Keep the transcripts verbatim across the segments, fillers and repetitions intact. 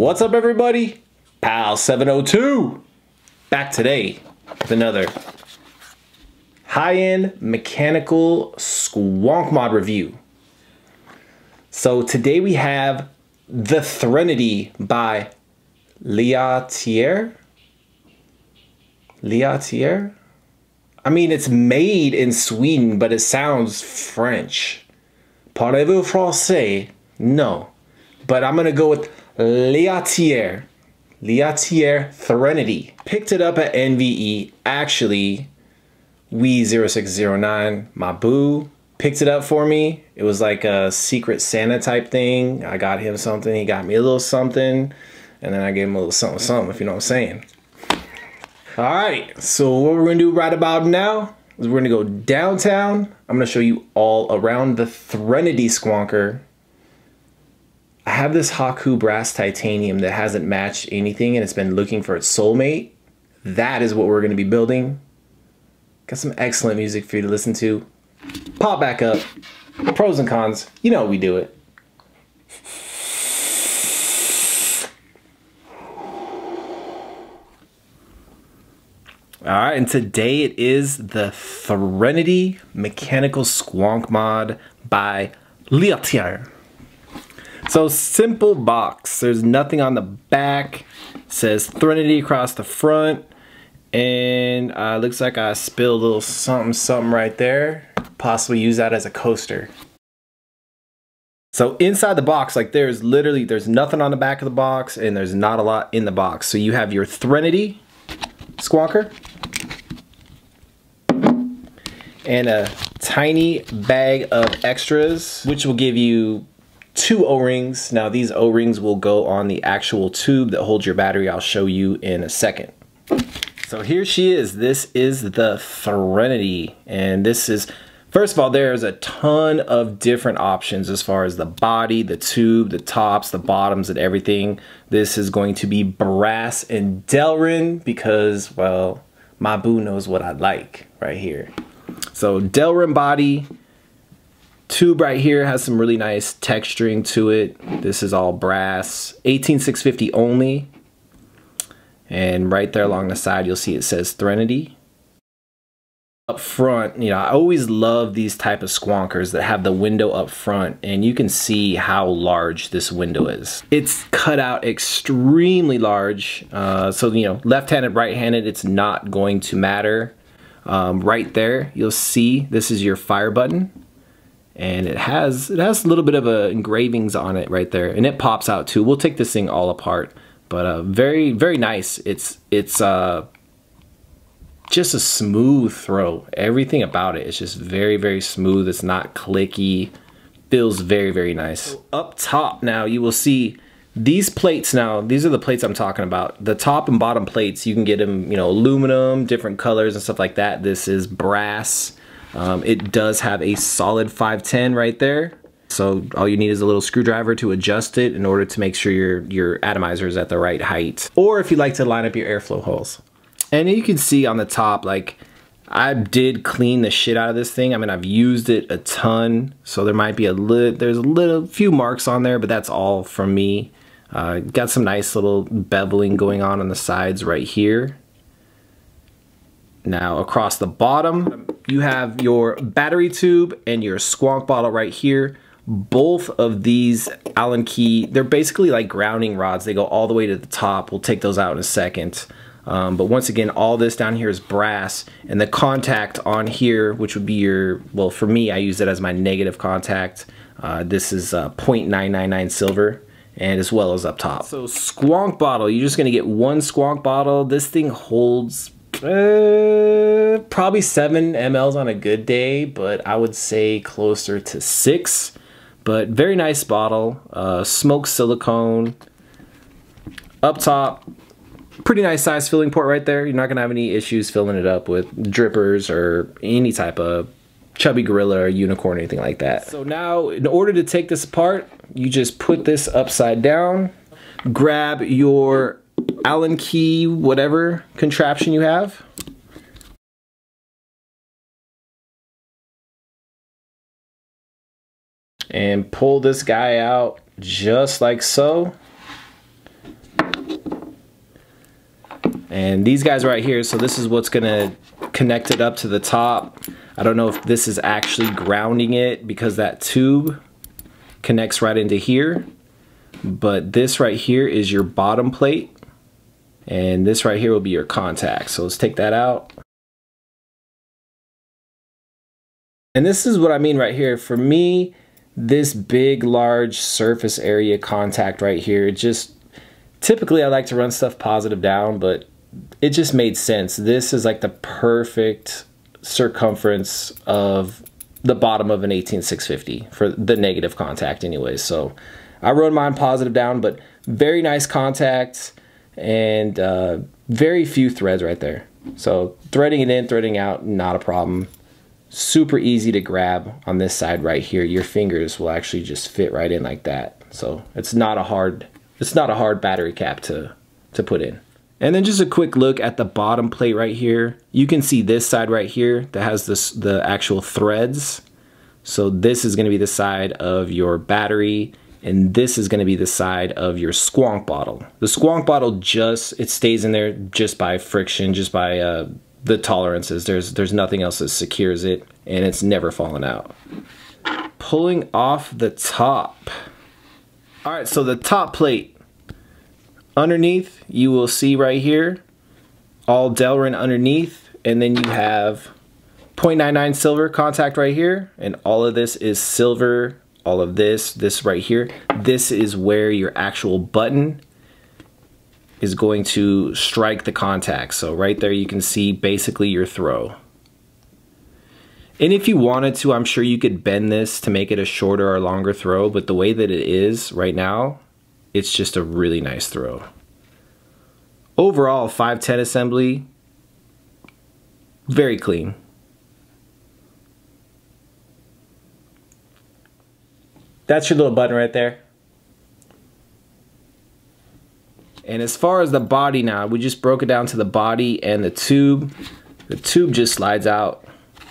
What's up, everybody? Pal seven oh two back today with another high-end mechanical Squonk mod review. So today we have the Threnity by Leatier. Leatier? I mean, it's made in Sweden, but it sounds French. Parlez-vous français? No. But I'm gonna go with Leatier. Leatier Threnity. Picked it up at N V E. Actually, we zero six zero nine, my boo, picked it up for me. It was like a secret Santa type thing. I got him something, he got me a little something, and then I gave him a little something something, if you know what I'm saying. Alright, so what we're gonna do right about now is we're gonna go downtown. I'm gonna show you all around the Threnity Squonker. I have this Haku brass titanium that hasn't matched anything and it's been looking for its soulmate. That is what we're going to be building. Got some excellent music for you to listen to. Pop back up. Pros and cons. You know we do it. Alright, and today it is the Threnity Mechanical Squonk mod by Leatier. So simple box, there's nothing on the back, it says Threnity across the front, and uh, looks like I spilled a little something something right there, possibly use that as a coaster. So inside the box, like there's literally, there's nothing on the back of the box and there's not a lot in the box. So you have your Threnity Squonker and a tiny bag of extras, which will give you two O-rings. Now these O-rings will go on the actual tube that holds your battery. I'll show you in a second. So here she is. This is the Threnity, and this is, first of all, there's a ton of different options as far as the body, the tube, the tops, the bottoms, and everything. This is going to be brass and delrin because, well, my boo knows what I like right here. So delrin body. Tube right here has some really nice texturing to it. This is all brass, eighteen six fifty only. And right there along the side, you'll see it says Threnity. Up front, you know, I always love these type of Squonkers that have the window up front, and you can see how large this window is. It's cut out extremely large. Uh, so, you know, left-handed, right-handed, it's not going to matter. Um, right there, you'll see this is your fire button. And it has it has a little bit of a engravings on it right there, and it pops out too. We'll take this thing all apart, but uh, very very nice. It's it's uh, just a smooth throw. Everything about it is just very very smooth. It's not clicky. Feels very very nice. So up top now you will see these plates. Now these are the plates I'm talking about. The top and bottom plates, you can get them, you know, aluminum, different colors and stuff like that. This is brass. Um, it does have a solid five ten right there. So all you need is a little screwdriver to adjust it in order to make sure your, your atomizer is at the right height. Or if you like to line up your airflow holes. And you can see on the top, like, I did clean the shit out of this thing. I mean, I've used it a ton. So there might be a little, there's a little few marks on there, but that's all from me. Uh, got some nice little beveling going on on the sides right here. Now across the bottom, you have your battery tube and your squonk bottle right here. Both of these Allen key, they're basically like grounding rods. They go all the way to the top. We'll take those out in a second. Um, but once again, all this down here is brass, and the contact on here, which would be your, well, for me, I use it as my negative contact. Uh, this is uh, zero point nine nine nine silver, and as well as up top. So squonk bottle, you're just gonna get one squonk bottle. This thing holds Uh, probably seven milliliters on a good day, but I would say closer to six. But very nice bottle, uh, smoked silicone. Up top, pretty nice size filling port right there. You're not gonna have any issues filling it up with drippers or any type of chubby gorilla or unicorn or anything like that. So now, in order to take this apart, you just put this upside down, grab your Allen key, whatever contraption you have. And pull this guy out just like so. And these guys right here, so this is what's gonna connect it up to the top. I don't know if this is actually grounding it because that tube connects right into here, but this right here is your bottom plate, and this right here will be your contact. So let's take that out. And this is what I mean right here. For me, this big, large surface area contact right here, just typically I like to run stuff positive down, but it just made sense. This is like the perfect circumference of the bottom of an eighteen six fifty for the negative contact anyways. So I run mine positive down, but very nice contact and uh, very few threads right there. So threading it in, threading out, not a problem. Super easy to grab on this side right here. Your fingers will actually just fit right in like that. So it's not a hard, it's not a hard battery cap to, to put in. And then just a quick look at the bottom plate right here. You can see this side right here that has this, the actual threads. So this is gonna be the side of your battery, and this is gonna be the side of your Squonk bottle. The Squonk bottle just, it stays in there just by friction, just by uh, the tolerances. There's there's nothing else that secures it, and it's never fallen out. Pulling off the top. All right, so the top plate. Underneath, you will see right here, all delrin underneath, and then you have zero point nine nine silver contact right here, and all of this is silver. All of this, this right here, this is where your actual button is going to strike the contact. So right there you can see basically your throw. And if you wanted to, I'm sure you could bend this to make it a shorter or longer throw, but the way that it is right now, it's just a really nice throw. Overall, five ten assembly, very clean. That's your little button right there. And as far as the body now, we just broke it down to the body and the tube. The tube just slides out.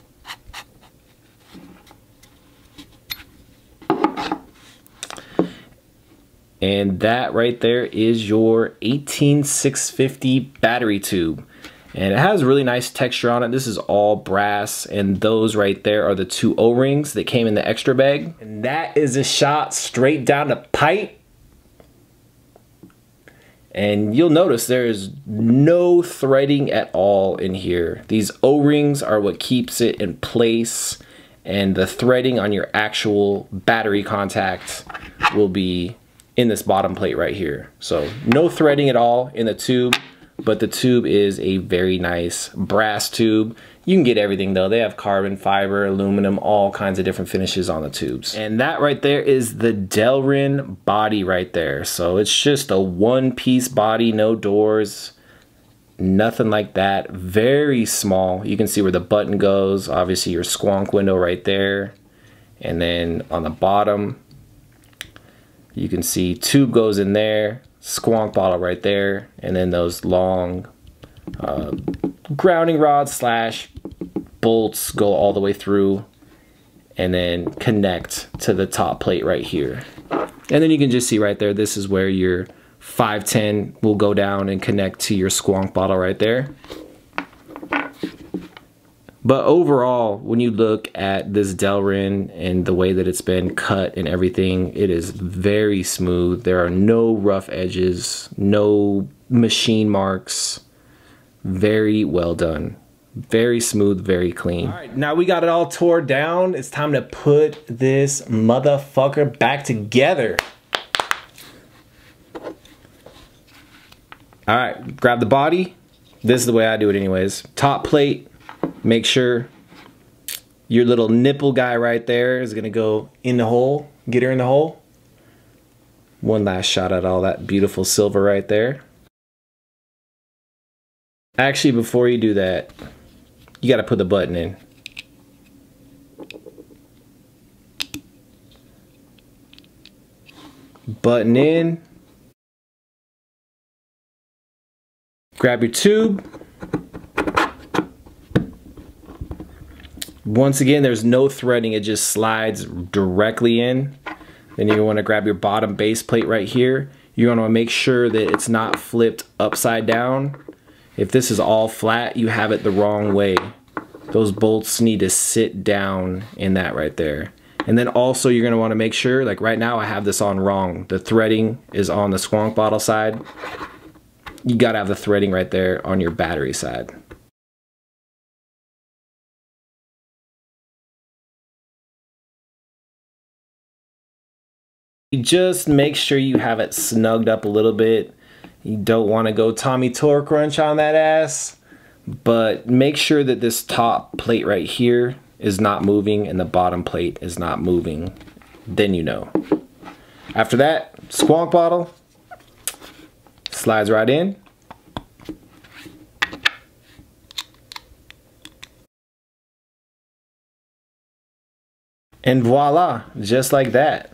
And that right there is your eighteen six fifty battery tube. And it has really nice texture on it. This is all brass, and those right there are the two O-rings that came in the extra bag. And that is a shot straight down the pipe. And you'll notice there is no threading at all in here. These O-rings are what keeps it in place, and the threading on your actual battery contact will be in this bottom plate right here. So no threading at all in the tube, but the tube is a very nice brass tube. You can get everything though. They have carbon fiber, aluminum, all kinds of different finishes on the tubes. And that right there is the delrin body right there. So it's just a one piece body, no doors, nothing like that. Very small. You can see where the button goes. Obviously your squonk window right there. And then on the bottom, you can see tube goes in there, squonk bottle right there, and then those long uh, grounding rods slash bolts go all the way through and then connect to the top plate right here. And then you can just see right there, this is where your five ten will go down and connect to your squonk bottle right there. But overall, when you look at this delrin and the way that it's been cut and everything, it is very smooth. There are no rough edges, no machine marks. Very well done. Very smooth, very clean. All right, now we got it all tore down. It's time to put this motherfucker back together. All right, grab the body. This is the way I do it anyways. Top plate. Make sure your little nipple guy right there is gonna go in the hole. Get her in the hole. One last shot at all that beautiful silver right there. Actually, before you do that, you gotta put the button in. Button in. Grab your tube. Once again, there's no threading, it just slides directly in. Then you want to grab your bottom base plate right here. You want to make sure that it's not flipped upside down. If this is all flat, you have it the wrong way. Those bolts need to sit down in that right there. And then also you're gonna wanna make sure, like right now I have this on wrong. The threading is on the Squonk bottle side. You gotta have the threading right there on your battery side. You just make sure you have it snugged up a little bit. You don't wanna go Tommy Torque Wrench on that ass. But make sure that this top plate right here is not moving and the bottom plate is not moving. Then you know. After that, Squonk bottle slides right in. And voila, just like that.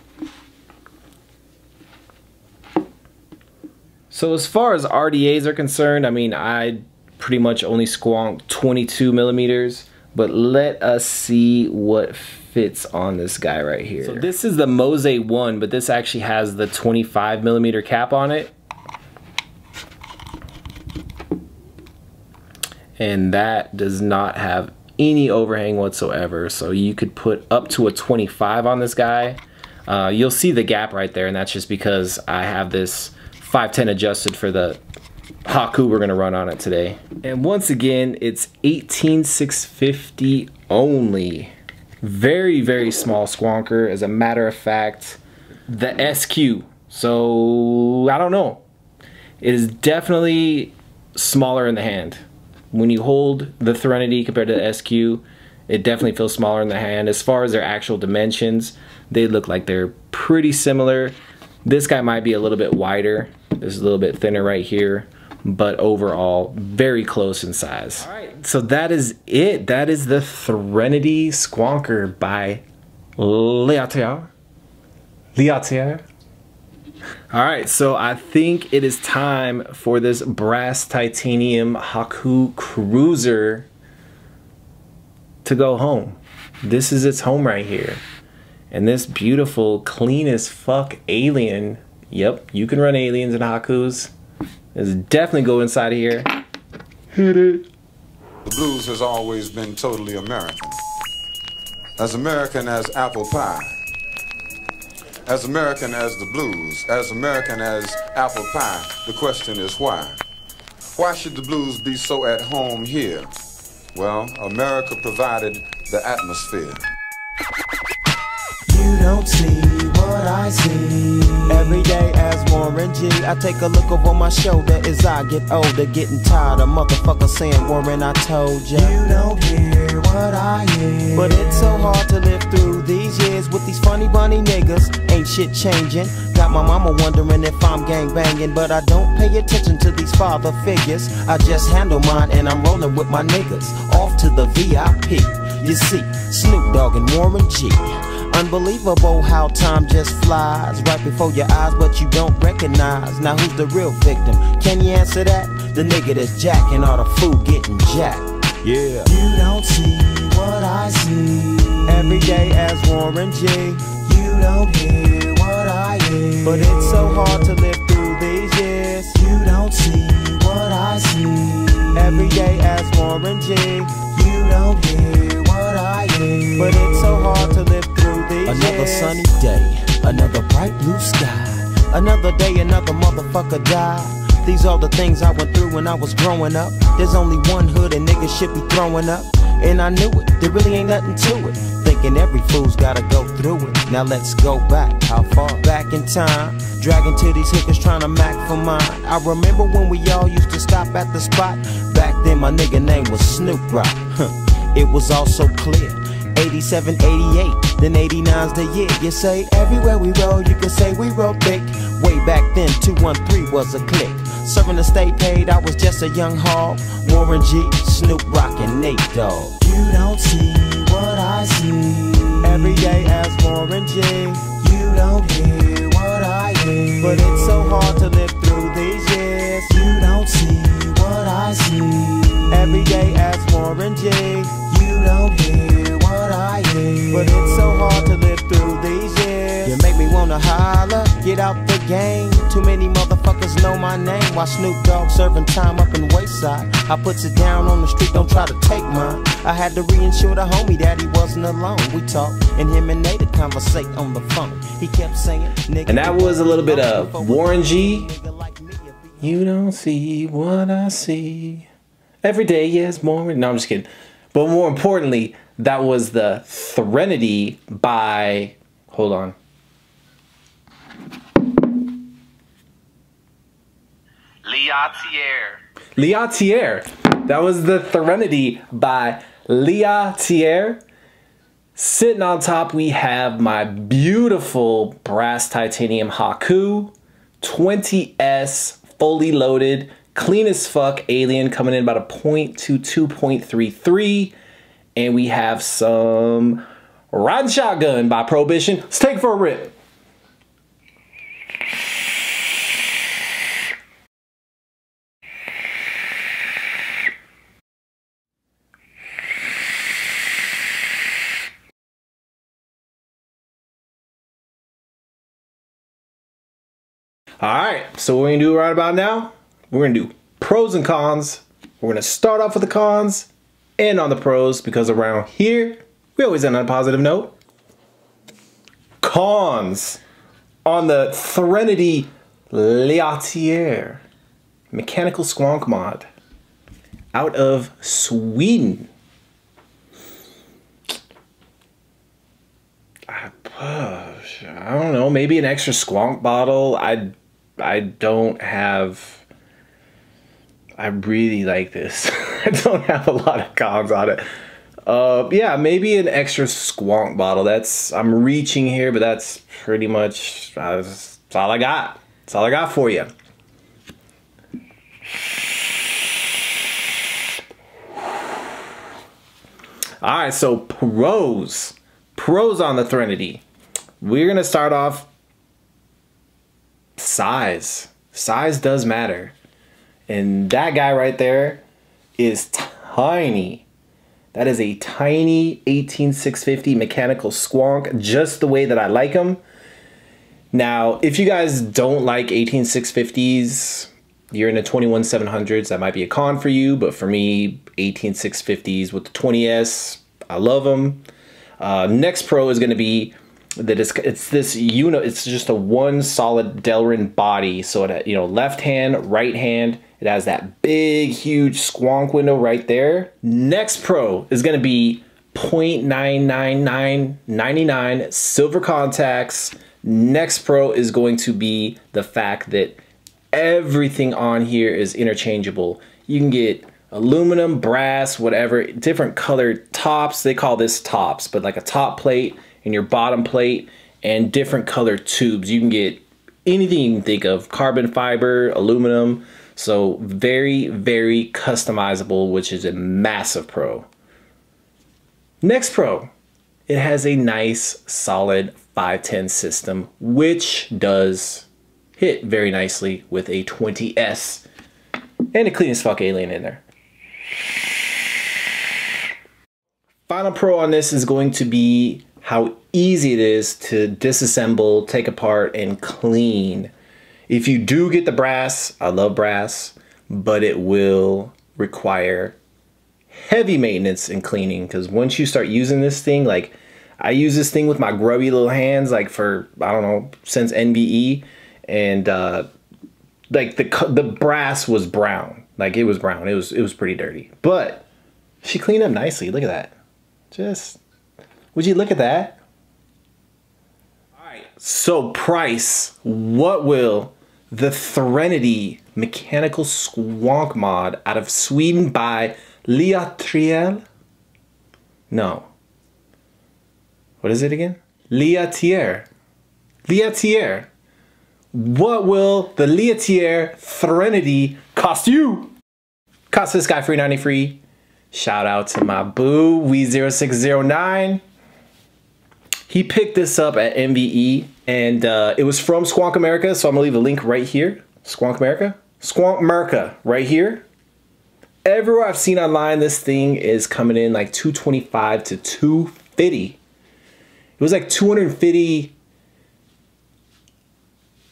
So as far as R D As are concerned, I mean, I pretty much only squonk twenty-two millimeters, but let us see what fits on this guy right here. So this is the Mose one, but this actually has the twenty-five millimeter cap on it. And that does not have any overhang whatsoever. So you could put up to a twenty-five on this guy. Uh, you'll see the gap right there, and that's just because I have this five ten adjusted for the Haku we're gonna run on it today. And once again, it's eighteen six fifty only. Very, very small squonker. As a matter of fact, the S Q. So I don't know. It is definitely smaller in the hand. When you hold the Threnity compared to the S Q, it definitely feels smaller in the hand. As far as their actual dimensions, they look like they're pretty similar. This guy might be a little bit wider. This is a little bit thinner right here, but overall very close in size. All right, so that is it. That is the Threnity Squonker by Leotier. Leotier. All right, so I think it is time for this brass titanium Haku Cruiser to go home. This is its home right here. And this beautiful, clean as fuck alien, yep, you can run aliens and Hakus. Let's definitely go inside of here. Hit it. The blues has always been totally American. As American as apple pie. As American as the blues. As American as apple pie. The question is why? Why should the blues be so at home here? Well, America provided the atmosphere. You don't see what I see. Every day as Warren G, I take a look over my shoulder as I get older, getting tired of motherfuckers saying, Warren, I told ya. You don't hear what I hear. But it's so hard to live through these years with these funny bunny niggas. Ain't shit changing. Got my mama wondering if I'm gang banging, but I don't pay attention to these father figures. I just handle mine and I'm rolling with my niggas. Off to the V I P. You see, Snoop Dogg and Warren G. Unbelievable how time just flies right before your eyes, but you don't recognize. Now who's the real victim? Can you answer that? The nigga that's jacking all the food getting jacked. Yeah. You don't see what I see. Every day as Warren G. You don't hear what I hear. But it's so hard to live through these years. You don't see what I see. Every day as Warren G. You don't hear what I hear. But it's so hard to live through these years. Another sunny day, another bright blue sky. Another day, another motherfucker died. These are the things I went through when I was growing up. There's only one hood and niggas should be throwing up. And I knew it, there really ain't nothing to it. Thinking every fool's gotta go through it. Now let's go back, how far? Back in time. Dragging to these hookers trying to mac for mine. I remember when we all used to stop at the spot. Back then my nigga name was Snoop Rock. It was all so clear. eighty-seven, eighty-eight, then eighty-nine's the year. You say everywhere we roll, you can say we roll thick. Way back then, two one three was a click. Serving to stay paid, I was just a young hog. Warren G, Snoop Rock, and Nate Dogg. You don't see what I see. Every day as Warren G. You don't hear what I hear. But it's so hard to live through these years. You don't see what I see. Every day as Warren G. You don't hear what I hear. But it's so hard to live through these years. You make me wanna holler, yeah. get out the game. Too many motherfuckers know my name. While Snoop Dogg serving time up in Wayside, I puts it down on the street, don't try to take mine. I had to reinsure the homie that he wasn't alone. We talked, and him and Nate would conversate on the phone. He kept saying, nigga. And that was a little bit of Warren G. You don't see what I see. Every day, yes, more. No, I'm just kidding. But more importantly, that was the Threnity by, hold on. Leatier. Leatier. That was the Threnity by Leatier. Sitting on top, we have my beautiful brass titanium Haku twenty S fully loaded, clean as fuck alien coming in about a point two two, point three three. And we have some Riding Shotgun by Prohibition. Let's take it for a rip. All right, so what we're gonna do right about now, we're gonna do pros and cons. We're gonna start off with the cons, end on the pros, because around here, we always end on a positive note. Cons on the Threnity Leatier mechanical squonk mod out of Sweden. I, uh, I don't know, maybe an extra squonk bottle. I I don't have, I really like this. I don't have a lot of cons on it. Uh, yeah, maybe an extra squonk bottle. That's, I'm reaching here, but that's pretty much, uh, that's all I got. That's all I got for you. All right, so pros. Pros on the Threnity. We're gonna start off size. Size does matter. And that guy right there is tiny. That is a tiny eighteen six fifty mechanical squonk, just the way that I like them. Now, if you guys don't like eighteen six fifties, you're in the twenty-one seven hundreds, that might be a con for you, but for me, eighteen six fifties with the twenty S, I love them. Uh, next pro is gonna be that it's, it's this, you know, it's just a one solid delrin body. So it, you know, left hand, right hand, it has that big, huge squonk window right there. Next pro is gonna be point nine nine nine nine nine silver contacts. Next pro is going to be the fact that everything on here is interchangeable. You can get aluminum, brass, whatever, different colored tops. They call this tops, but like a top plate and your bottom plate and different colored tubes. You can get anything you can think of, carbon fiber, aluminum. So very, very customizable, which is a massive pro. Next pro, it has a nice solid five ten system, which does hit very nicely with a twenty S and a clean as fuck alien in there. Final pro on this is going to be how easy it is to disassemble, take apart, and clean. If you do get the brass, I love brass, but it will require heavy maintenance and cleaning, because once you start using this thing, like I use this thing with my grubby little hands, like for, I don't know, since N V E, and uh, like the the brass was brown, like it was brown, it was it was pretty dirty, but she cleaned up nicely. Look at that. Just, would you look at that? All right, so price. What will the Threnity mechanical squonk mod out of Sweden by Leatier? No. What is it again? Leatier. Leatier. What will the Leatier Threnity cost you? Cost this guy free ninety free. Shout out to my boo, Wee zero six zero nine. He picked this up at N V E, and uh, it was from Squonk'Merica, so I'm gonna leave a link right here. Squonk'Merica? Squonk'Merica, right here. Everywhere I've seen online, this thing is coming in like two twenty-five to two fifty. It was like two hundred fifty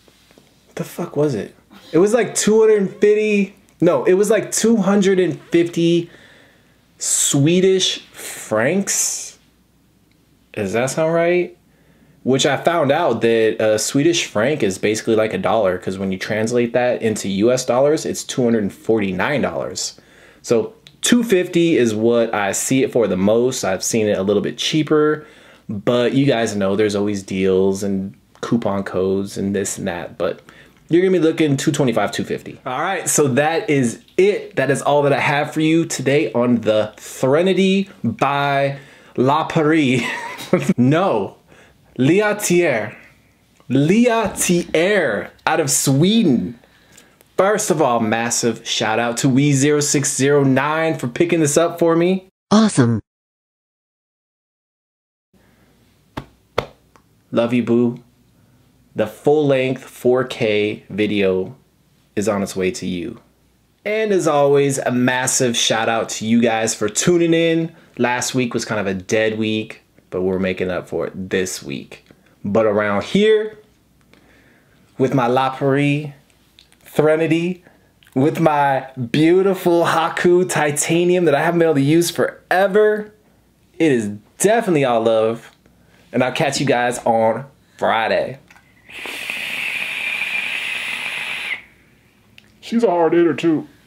the fuck was it? It was like two hundred fifty. No, it was like two hundred fifty Swedish francs. Does that sound right? Which I found out that a Swedish franc is basically like a dollar, because when you translate that into U S dollars, it's two hundred forty-nine dollars. So two hundred fifty is what I see it for the most. I've seen it a little bit cheaper, but you guys know there's always deals and coupon codes and this and that, but you're gonna be looking two twenty-five, two fifty. All right, so that is it. That is all that I have for you today on the Threnity by La Paris. No, Liatier. Liatier out of Sweden. First of all, massive shout out to Wee zero six zero nine for picking this up for me. Awesome. Love you, boo. The full-length four K video is on its way to you. And as always, a massive shout out to you guys for tuning in. Last week was kind of a dead week, but we're making up for it this week. But around here, with my La Paris Threnity, with my beautiful Haku titanium that I haven't been able to use forever, it is definitely all love. And I'll catch you guys on Friday. She's a hard hitter too.